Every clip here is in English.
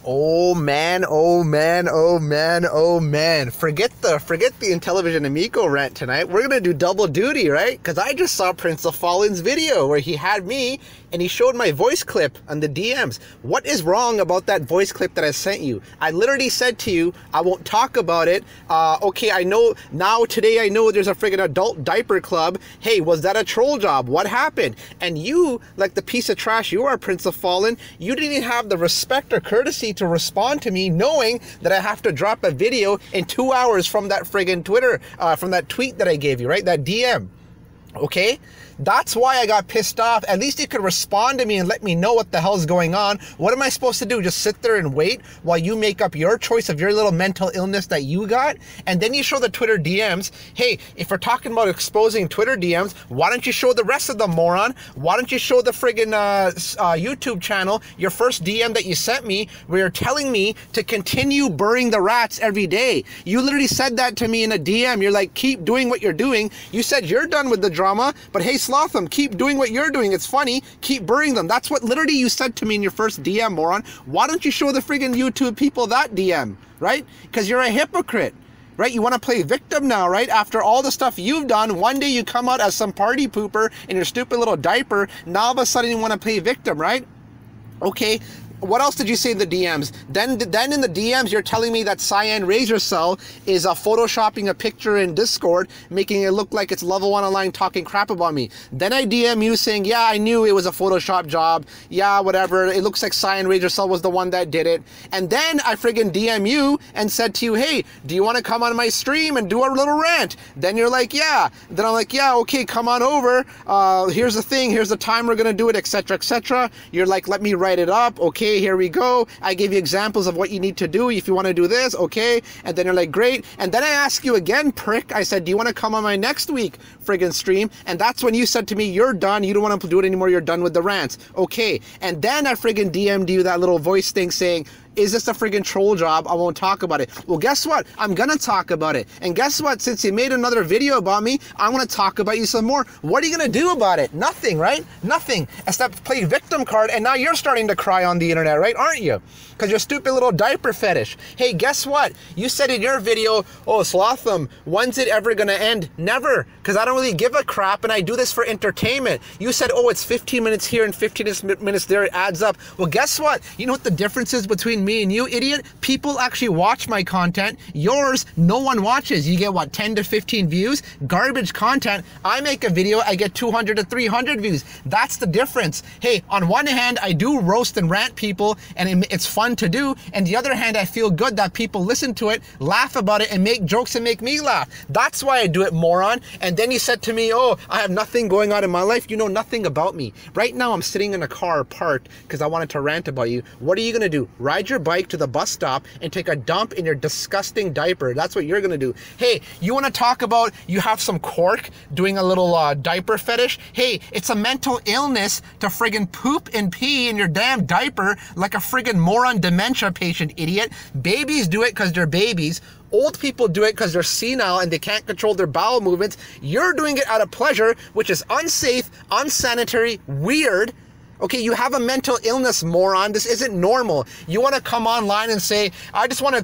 Oh man, oh man, oh man, oh man. Forget the Intellivision Amico rant tonight. We're gonna do double duty, right? Because I just saw Prince of Fallen's video where he had me and he showed my voice clip on the DMs. What is wrong about that voice clip that I sent you? I literally said to you, I won't talk about it. Okay, I know now today I know there's a friggin' adult diaper club. Hey, was that a troll job? What happened? And you, like the piece of trash you are, Prince of Fallen, you didn't even have the respect or courtesy to respond to me knowing that I have to drop a video in 2 hours from that friggin' Twitter, from that tweet that I gave you, right? That DM. Okay? That's why I got pissed off. At least you could respond to me and let me know what the hell's going on. What am I supposed to do? Just sit there and wait while you make up your choice of your little mental illness that you got? And then you show the Twitter DMs. Hey, if we're talking about exposing Twitter DMs, why don't you show the rest of them, moron? Why don't you show the friggin' YouTube channel, your first DM that you sent me, where you're telling me to continue burying the rats every day? You literally said that to me in a DM. You're like, keep doing what you're doing. You said you're done with the drama, but hey, 5lotham, keep doing what you're doing. It's funny. Keep burying them. That's what literally you said to me in your first DM, moron. Why don't you show the friggin' YouTube people that DM, right? Because you're a hypocrite, right? You want to play victim now, right? After all the stuff you've done, one day you come out as some party pooper in your stupid little diaper. Now all of a sudden you want to play victim, right? Okay. What else did you say in the DMs? Then in the DMs, you're telling me that Cyan Razor Cell is photoshopping a picture in Discord, making it look like it's level 1 online talking crap about me. Then I DM you saying, yeah, I knew it was a Photoshop job. Yeah, whatever. It looks like Cyan Razor Cell was the one that did it. And then I friggin' DM you and said to you, hey, do you want to come on my stream and do a little rant? Then you're like, yeah. Then I'm like, yeah, okay, come on over. Here's the thing. Here's the time we're going to do it, etc., etc. You're like, let me write it up. Okay. Here we go. I gave you examples of what you need to do if you want to do this, okay? And then you're like, great. And then I ask you again, prick. I said, do you want to come on my next week friggin' stream? And that's when you said to me, you're done. You don't want to do it anymore. You're done with the rants. Okay. And then I friggin' DM'd you that little voice thing saying, is this a friggin' troll job? I won't talk about it. Well, guess what? I'm gonna talk about it. And guess what? Since you made another video about me, I'm gonna talk about you some more. What are you gonna do about it? Nothing, right? Nothing. Except play victim card, and now you're starting to cry on the internet, right? Aren't you? Because your stupid little diaper fetish. Hey, guess what? You said in your video, oh, 5lotham, when's it ever gonna end? Never. Because I don't really give a crap, and I do this for entertainment. You said, oh, it's 15 minutes here and 15 minutes there. It adds up. Well, guess what? You know what the difference is between me and you, idiot? People actually watch my content. Yours, no one watches. You get what, 10 to 15 views? Garbage content. I make a video, I get 200 to 300 views. That's the difference. Hey, on one hand, I do roast and rant people, and it's fun to do. And the other hand, I feel good that people listen to it, laugh about it, and make jokes and make me laugh. That's why I do it, moron. And then you said to me, oh, I have nothing going on in my life. You know nothing about me. Right now, I'm sitting in a car parked because I wanted to rant about you. What are you going to do? Ride your bike to the bus stop and take a dump in your disgusting diaper. That's what you're gonna do. Hey, you want to talk about you have some cork doing a little diaper fetish? Hey, it's a mental illness to friggin' poop and pee in your damn diaper like a friggin' moron dementia patient, idiot. Babies do it because they're babies. Old people do it because they're senile and they can't control their bowel movements. You're doing it out of pleasure, which is unsafe, unsanitary, weird. Okay, you have a mental illness, moron. This isn't normal. You want to come online and say, I just wanted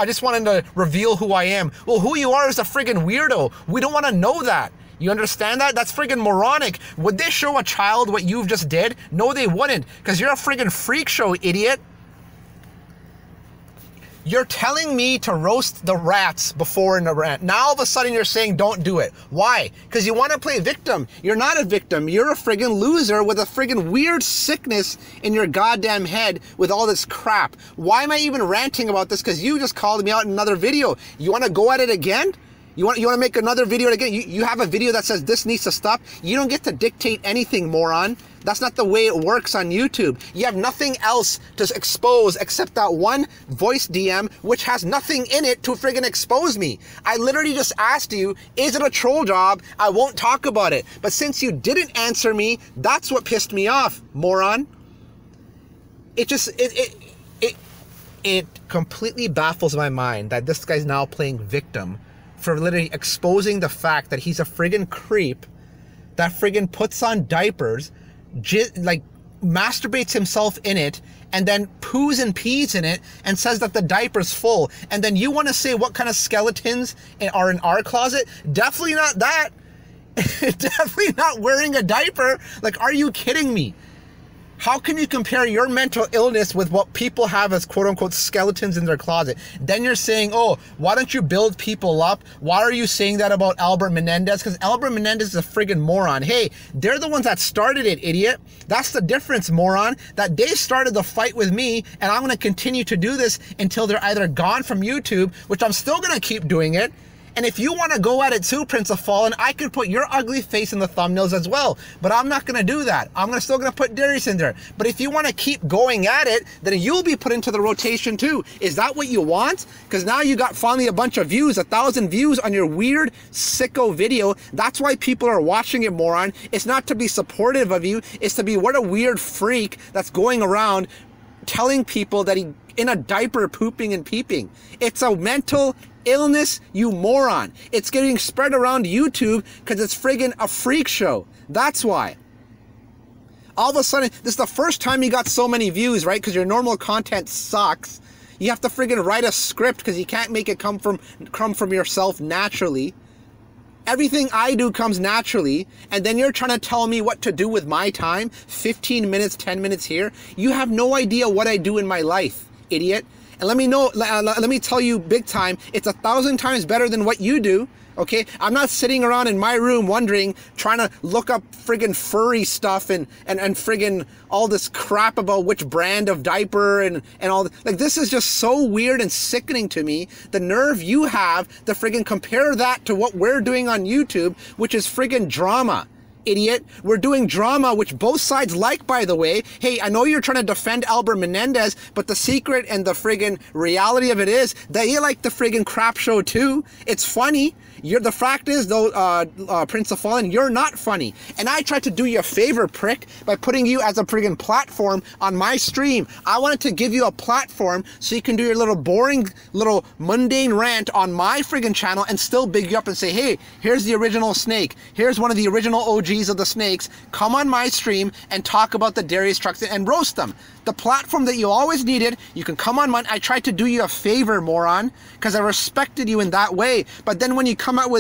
to reveal who I am. Well, who you are is a friggin' weirdo. We don't want to know that. You understand that? That's friggin' moronic. Would they show a child what you've just did? No, they wouldn't, because you're a friggin' freak show, idiot. You're telling me to roast the rats before in the rant. Now all of a sudden you're saying don't do it. Why? Because you want to play victim. You're not a victim. You're a friggin' loser with a friggin' weird sickness in your goddamn head with all this crap. Why am I even ranting about this? Because you just called me out in another video. You want to go at it again? You want to make another video again? You have a video that says this needs to stop. You don't get to dictate anything, moron. That's not the way it works on YouTube. You have nothing else to expose except that one voice DM, which has nothing in it to friggin' expose me. I literally just asked you, is it a troll job? I won't talk about it. But since you didn't answer me, that's what pissed me off, moron. It completely baffles my mind that this guy's now playing victim for literally exposing the fact that he's a friggin' creep that friggin' puts on diapers, like masturbates himself in it, and then poos and pees in it and says that the diaper's full. And then you want to say what kind of skeletons are in our closet? Definitely not that. Definitely not wearing a diaper. Like, are you kidding me? How can you compare your mental illness with what people have as quote unquote skeletons in their closet? Then you're saying, oh, why don't you build people up? Why are you saying that about Albert Menendez? Because Albert Menendez is a friggin' moron. Hey, they're the ones that started it, idiot. That's the difference, moron. That they started the fight with me, and I'm going to continue to do this until they're either gone from YouTube, which I'm still going to keep doing it. And if you want to go at it too, Prince of Fallen, I could put your ugly face in the thumbnails as well. But I'm not going to do that. I'm still going to put Darius in there. But if you want to keep going at it, then you'll be put into the rotation too. Is that what you want? Because now you got finally a bunch of views, 1,000 views on your weird sicko video. That's why people are watching it, moron. It's not to be supportive of you. It's to be what a weird freak that's going around telling people that he in a diaper pooping and peeping. It's a mental illness, you moron. It's getting spread around YouTube because it's friggin' a freak show. That's why. All of a sudden, this is the first time you got so many views, right? Because your normal content sucks. You have to friggin' write a script because you can't make it come from yourself naturally. Everything I do comes naturally, and then you're trying to tell me what to do with my time? 15 minutes, 10 minutes here? You have no idea what I do in my life, idiot. And let me tell you big time, it's 1,000 times better than what you do, okay? I'm not sitting around in my room wondering, trying to look up friggin' furry stuff and friggin' all this crap about which brand of diaper and all. Like, this is just so weird and sickening to me. The nerve you have to friggin' compare that to what we're doing on YouTube, which is friggin' drama. Idiot. We're doing drama, which both sides like, by the way. Hey, I know you're trying to defend Albert Menendez, but the secret and the friggin' reality of it is that you like the friggin' crap show too. It's funny. The fact is, though, Prince of Fallen, you're not funny. And I tried to do you a favor, prick, by putting you as a friggin' platform on my stream. I wanted to give you a platform so you can do your little boring, little mundane rant on my friggin' channel and still big you up and say, hey, here's the original snake. Here's one of the original OGs of the snakes. Come on my stream and talk about the Darius Truxton and roast them. The platform that you always needed, you can come on mine. I tried to do you a favor, moron, because I respected you in that way. But then when you come out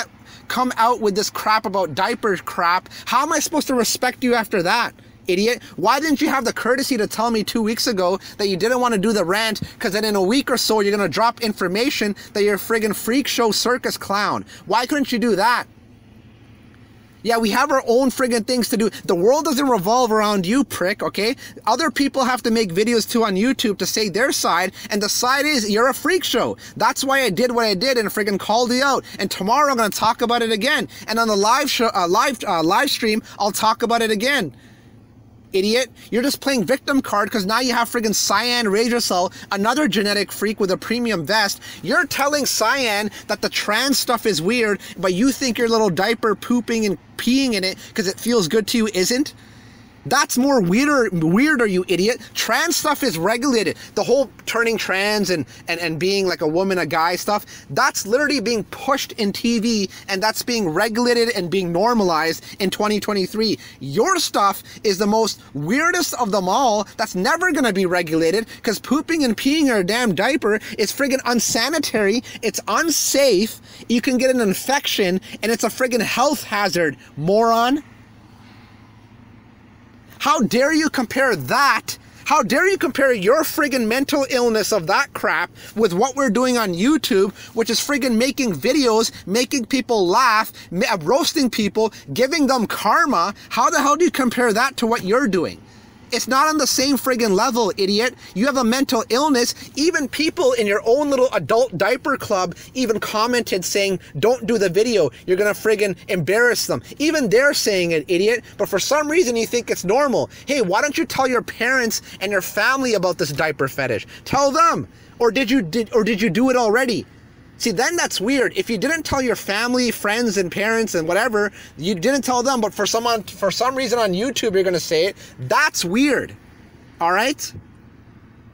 with this crap about diapers crap, how am I supposed to respect you after that, idiot? Why didn't you have the courtesy to tell me 2 weeks ago that you didn't want to do the rant, because then in a week or so you're going to drop information that you're a friggin' freak show circus clown? Why couldn't you do that? Yeah, we have our own friggin' things to do. The world doesn't revolve around you, prick, okay? Other people have to make videos too on YouTube to say their side, and the side is you're a freak show. That's why I did what I did and friggin' called you out. And tomorrow I'm gonna talk about it again. And on the live stream, I'll talk about it again. Idiot. You're just playing victim card because now you have friggin' Cyan Razor Cell, another genetic freak with a premium vest. You're telling Cyan that the trans stuff is weird, but you think your little diaper pooping and peeing in it because it feels good to you isn't? That's more weirder, you idiot. Trans stuff is regulated. The whole turning trans and being like a woman, a guy stuff, that's literally being pushed in TV, and that's being regulated and being normalized in 2023. Your stuff is the most weirdest of them all. That's never gonna be regulated because pooping and peeing in a damn diaper is friggin' unsanitary. It's unsafe. You can get an infection, and it's a friggin' health hazard, moron. How dare you compare that? How dare you compare your friggin' mental illness of that crap with what we're doing on YouTube, which is friggin' making videos, making people laugh, roasting people, giving them karma? How the hell do you compare that to what you're doing? It's not on the same friggin' level, idiot. You have a mental illness. Even people in your own little adult diaper club even commented saying, don't do the video. You're gonna friggin' embarrass them. Even they're saying it, idiot. But for some reason you think it's normal. Hey, why don't you tell your parents and your family about this diaper fetish? Tell them. Or did you do it already? See, then that's weird. If you didn't tell your family, friends, and parents, and whatever, you didn't tell them, but for some reason on YouTube you're gonna say it, that's weird. All right?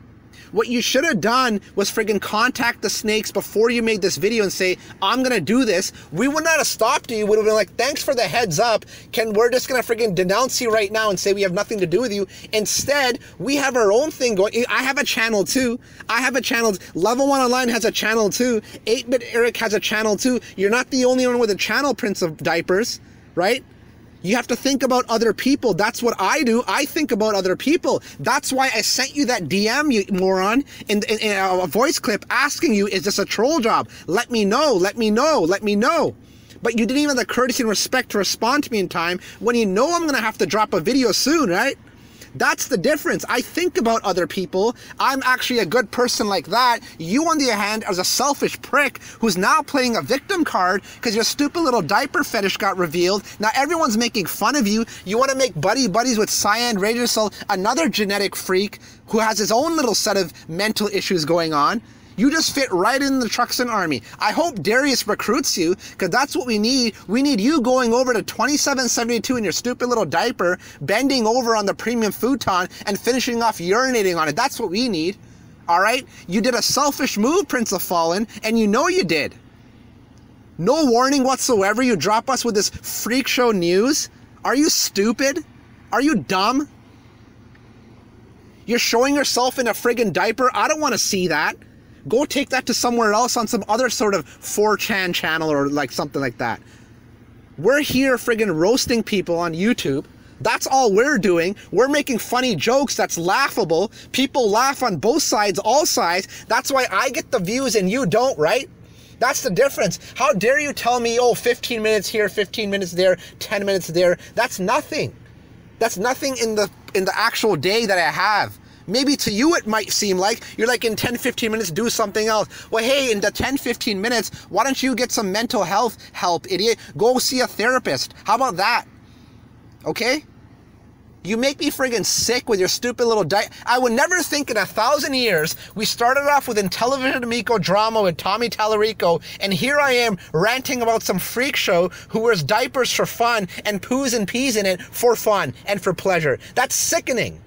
What you should have done was friggin' contact the snakes before you made this video and say, I'm gonna do this. We would not have stopped you. We would have been like, thanks for the heads up. We're just gonna friggin' denounce you right now and say we have nothing to do with you. Instead, we have our own thing going. I have a channel too. I have a channel. Level 1 Online has a channel too. 8-Bit Eric has a channel too. You're not the only one with a channel, Prince of Diapers, right? You have to think about other people. That's what I do. I think about other people. That's why I sent you that DM, you moron, in a voice clip asking you, is this a troll job? Let me know, let me know, let me know. But you didn't even have the courtesy and respect to respond to me in time when you know I'm gonna have to drop a video soon, right? That's the difference. I think about other people. I'm actually a good person like that. You, on the other hand, are a selfish prick who's now playing a victim card because your stupid little diaper fetish got revealed. Now everyone's making fun of you. You want to make buddies with Cyan Radiosol, another genetic freak who has his own little set of mental issues going on. You just fit right in the Truxton army. I hope Darius recruits you, because that's what we need. We need you going over to 2772 in your stupid little diaper, bending over on the premium futon, and finishing off urinating on it. That's what we need. All right? You did a selfish move, Prince of Fallen, and you know you did. No warning whatsoever. You drop us with this freak show news. Are you stupid? Are you dumb? You're showing yourself in a friggin' diaper? I don't want to see that. Go take that to somewhere else on some other sort of 4chan channel or like something like that. We're here friggin' roasting people on YouTube. That's all we're doing. We're making funny jokes that's laughable. People laugh on both sides, all sides. That's why I get the views and you don't, right? That's the difference. How dare you tell me, oh, 15 minutes here, 15 minutes there, 10 minutes there. That's nothing. That's nothing in the actual day that I have. Maybe to you it might seem like you're like, in 10-15 minutes do something else. Well, hey, in the 10-15 minutes, why don't you get some mental health help, idiot? Go see a therapist. How about that? Okay? You make me friggin' sick with your stupid little I would never think in 1,000 years we started off with Intellivision Amico drama with Tommy Tallarico, and here I am ranting about some freak show who wears diapers for fun and poos and pees in it for fun and for pleasure. That's sickening.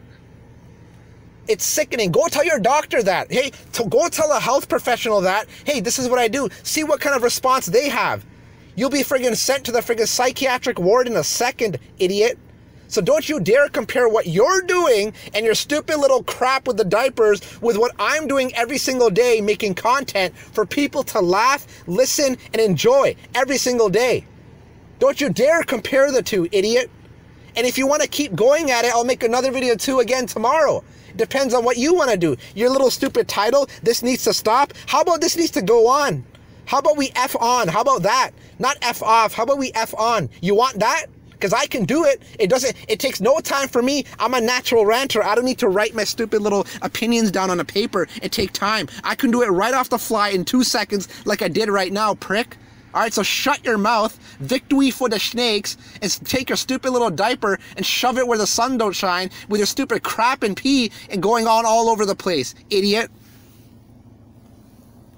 It's sickening. Go tell your doctor that. Hey, go tell a health professional that. Hey, this is what I do. See what kind of response they have. You'll be friggin' sent to the friggin' psychiatric ward in a second, idiot. So don't you dare compare what you're doing and your stupid little crap with the diapers with what I'm doing every single day, making content for people to laugh, listen, and enjoy every single day. Don't you dare compare the two, idiot. And if you want to keep going at it, I'll make another video too again tomorrow. Depends on what you want to do. Your little stupid title, this needs to stop. How about this needs to go on? How about we F on? How about that? Not F off. How about we F on? You want that? Because I can do it. It takes no time for me. I'm a natural ranter. I don't need to write my stupid little opinions down on a paper. It takes time. I can do it right off the fly in 2 seconds like I did right now, prick. All right, so shut your mouth, victory for the snakes, and take your stupid little diaper and shove it where the sun don't shine with your stupid crap and pee and going on all over the place, idiot.